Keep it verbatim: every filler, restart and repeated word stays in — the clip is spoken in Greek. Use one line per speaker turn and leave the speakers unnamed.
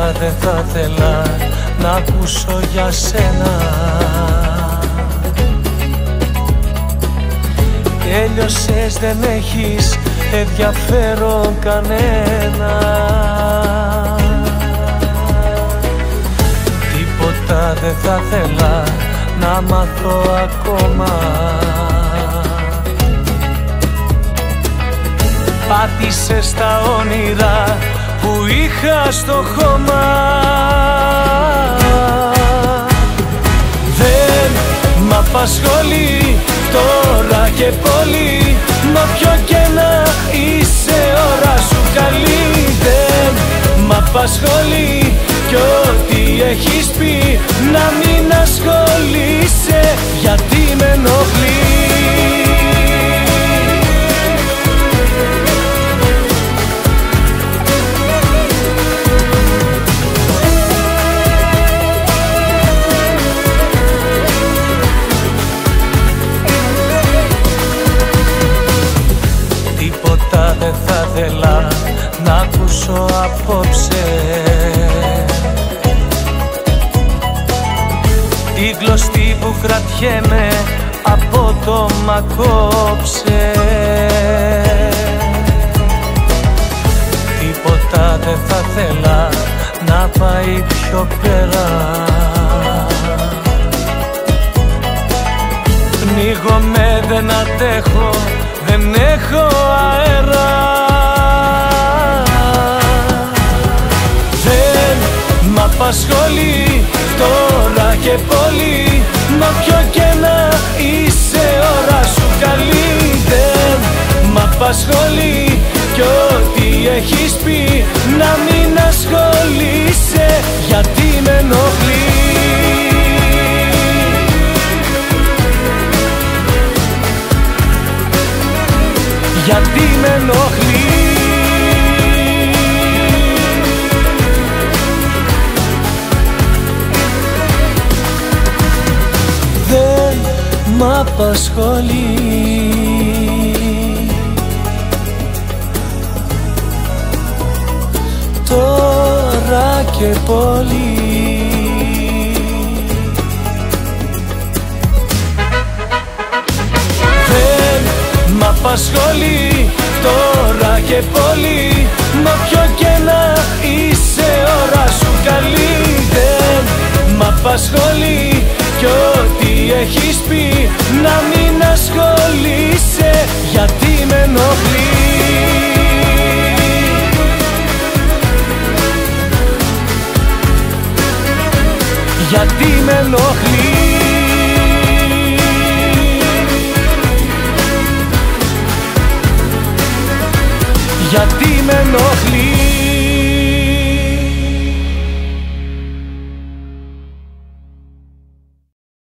Τίποτα δεν θα θέλα να ακούσω για σένα. Τέλειωσες, δεν έχεις ενδιαφέρον κανένα. Τίποτα δεν θα θέλα να μάθω ακόμα. Πάτησες τα όνειρα που είχα στο χώμα. Δεν μ' απασχολεί τώρα και πολύ, μα ποιο και να είσαι ώρα σου καλή. Δεν μ' απασχολεί κι ό,τι έχεις πει να μην ασχολείσαι, γιατί με ενοχλεί. Τίποτα δεν θα θέλα να ακούσω απόψε. Τη γλωστή που κρατιέμαι από το μ' κόψε. Τίποτα δεν θα θέλα να πάει πιο πέρα. Πνίγομαι, δεν αντέχω, δεν έχω αέρα. Δεν μ' απασχολεί τώρα και πολύ, μα ποιο και να είσαι ώρα σου καλή. Δεν μ' απασχολεί κι ό,τι έχεις πει να μην ασχολείσαι, γιατί με ενοχλεί. Γιατί με ενοχλεί. Δεν μ' απασχολεί τώρα και πολύ. Μ' απασχολεί τώρα και πολύ, μα ποιο και να είσαι ώρα σου καλή. Δεν μ' απασχολεί κι ό,τι έχεις πει να μην ασχολείσαι, γιατί με ενοχλεί. Γιατί με ενοχλεί. Γιατί με ενοχλεί.